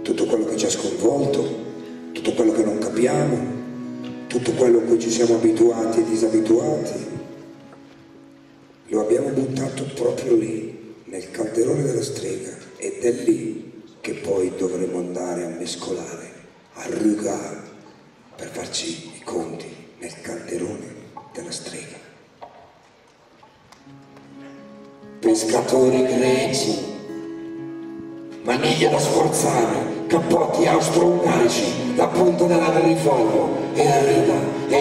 tutto quello che ci ha sconvolto, tutto quello che non capiamo, tutto quello a cui ci siamo abituati e disabituati, lo abbiamo buttato proprio lì, nel calderone della strega, ed è lì che poi dovremo andare a mescolare, a rugare, per farci i conti nel calderone della strega. Pescatori greci, maniglie da sforzare, cappotti austro-ungarici, la punta della nave di foglio, e riga,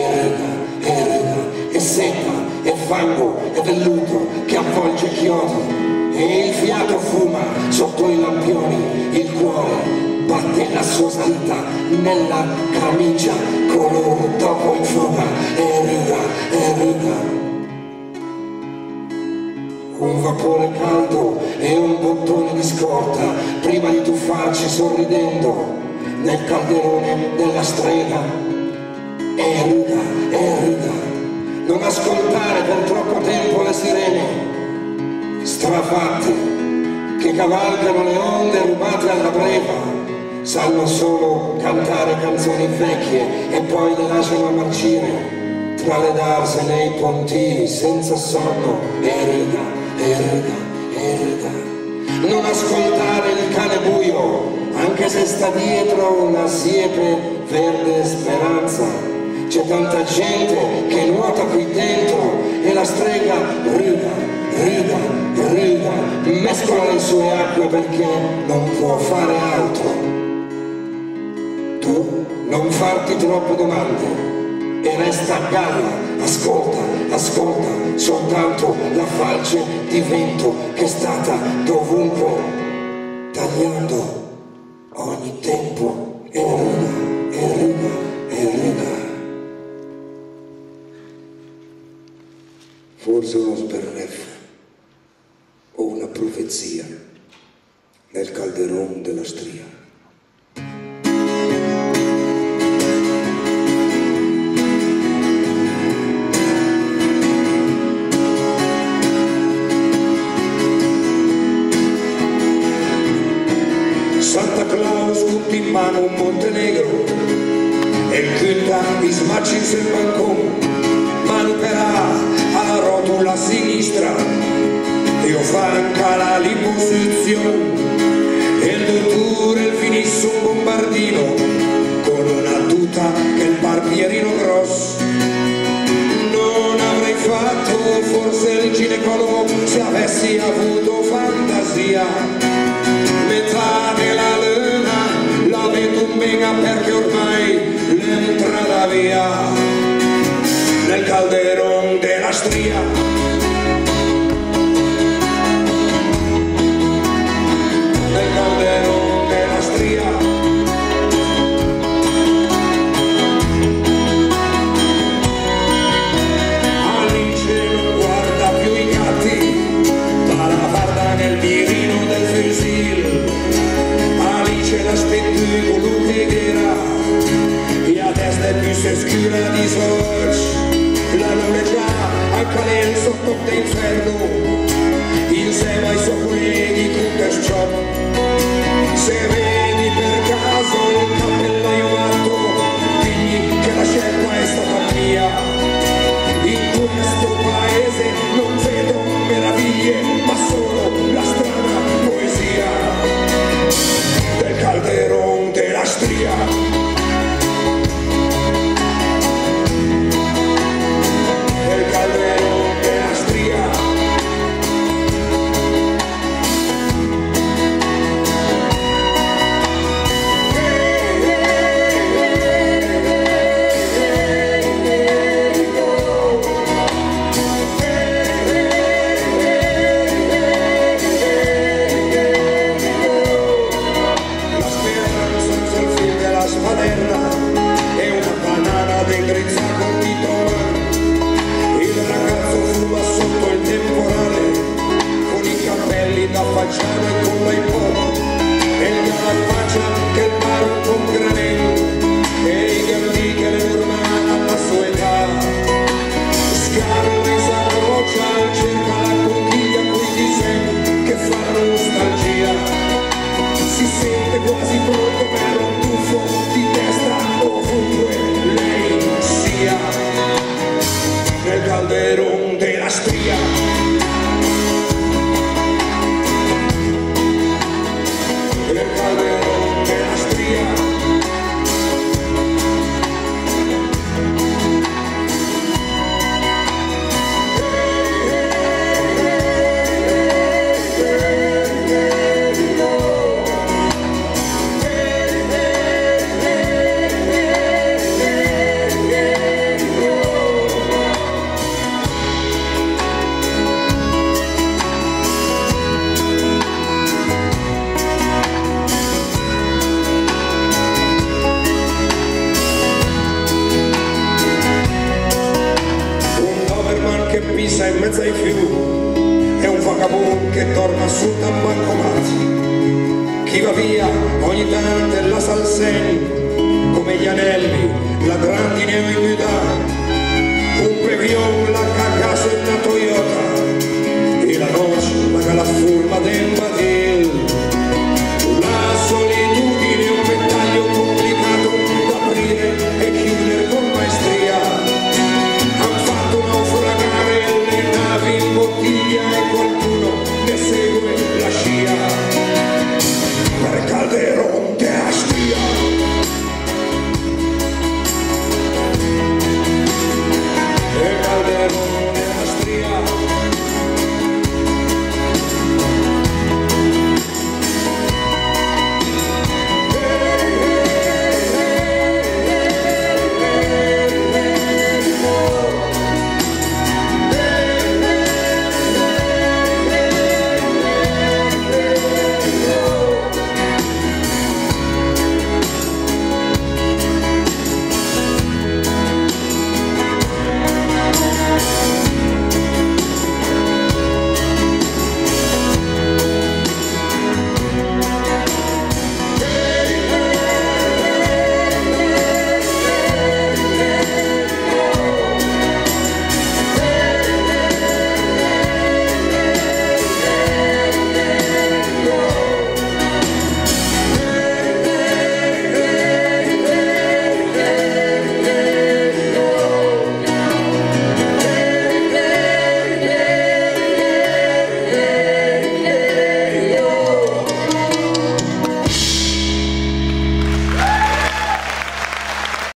e seta, e fango, e velluto che avvolge chiodi, e il fiato fuma sotto i lampioni, il cuore batte la sua salita nella camicia, colore dopo in fuga, e riga. Un vapore caldo e un bottone di scorta prima di tuffarci sorridendo nel calderone della strega. E riga, non ascoltare per troppo tempo le sirene strafatte che cavalcano le onde rubate alla breva, sanno solo cantare canzoni vecchie e poi le lasciano marcire tra le darsene e i pontini senza sonno. E riga, non ascoltare il cane buio anche se sta dietro una siepe verde speranza, c'è tanta gente che nuota qui dentro e la strega riga, mescola le sue acque perché non può fare altro. Tu non farti troppe domande e resta a galla, ascolta, soltanto la falce di vento che è stata dovunque, tagliando ogni tempo. E riga. Forse uno sberleffo o una profezia nel calderon della stria. Santa Claus tutti in mano un Montenegro e il Kühltag di smaccis il balcone, mani per alla rotula sinistra, io franca la liposizione e il dottore finisse un bombardino con una tuta che il barbierino grosso non avrei fatto, forse il ginecologo se avessi avuto fantasia. Metà della luna la vedo bene perché ormai l'entrata via nel calderon della stria. Nel calderon della stria. Alice non guarda più i gatti ma la guarda nel mirino del fusil. La spettu colui che era e a destra è più se scura di sorge la nave già a calere sotto l'inferno insieme ai suoi colleghi con Cashchop. Se vedi per caso il cappellaio alto digli che la scelta è stata mia. In questo paese non vedo meraviglie ma solo la strana poesia del calderon della stria. Del calderon della stria. quasi pronto per un tuffo di testa ovunque lei sia, nel calderone della stria. Nel calderone della stria. Che pisa in mezzo ai fiumi, è un vagabondo che torna sul tabaccomat. Chi va via ogni tanto la salsegna, come gli anelli, la grandine o in guida, un pevion la cagaso in una Toyota, e la noce la calafurma del